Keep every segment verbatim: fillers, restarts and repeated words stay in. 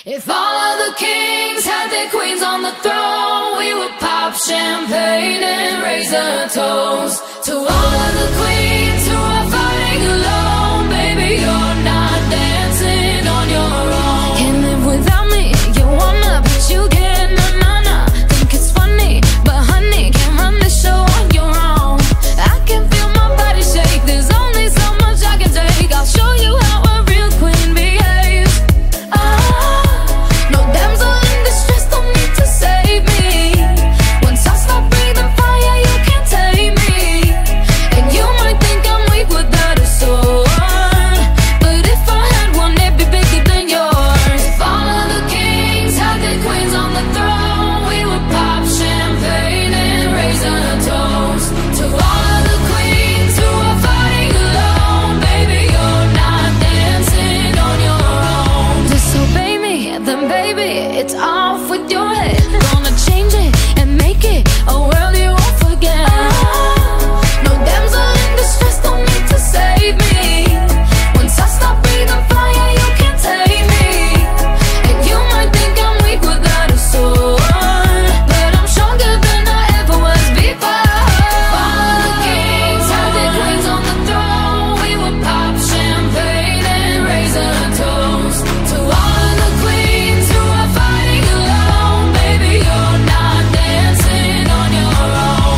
If all of the kings had their queens on the throne, we would pop champagne and raise a toast to all of the queens who are fighting alone. Baby, you're not dancing on your own. Can't live without me, you wanna, but you can't, nah, nah, nah. Think it's funny, but honey, can't run the show on your own. I can feel my body shake, there's only so much I can take. I'll show you how a real queen behaves. Ah, no damsel in distress, don't need to save me. Once I stop breathing fire, you can't tame me. And you might think I'm weak without a sword, but if I had one, it'd be bigger than yours. If all of the kings had their queens on the throne, we would pop champagne and raise a toast to all of the queens who are fighting alone. Baby, you're not dancing on your own. Disobey me, then baby, it's off with your head. Gonna change it and make it a world you won't forget. No damsel in distress, don't need to save me. Once I stop breathing fire, you can't take me. And you might think I'm weak without a sword, but I'm stronger than I ever was before. If all of the kings had their queens on the throne, we would pop champagne and raise a toast to all of the queens who are fighting alone. Baby, you're not dancing on your own.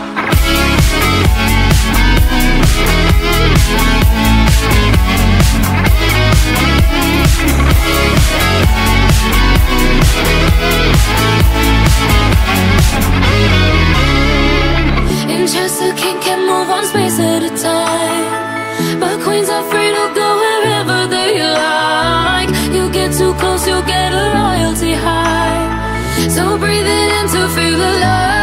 In chess, a king can move one space at a time, but queens are free to go wherever they like. You get too close, you'll get a royalty high. So breathe it in to feel alive.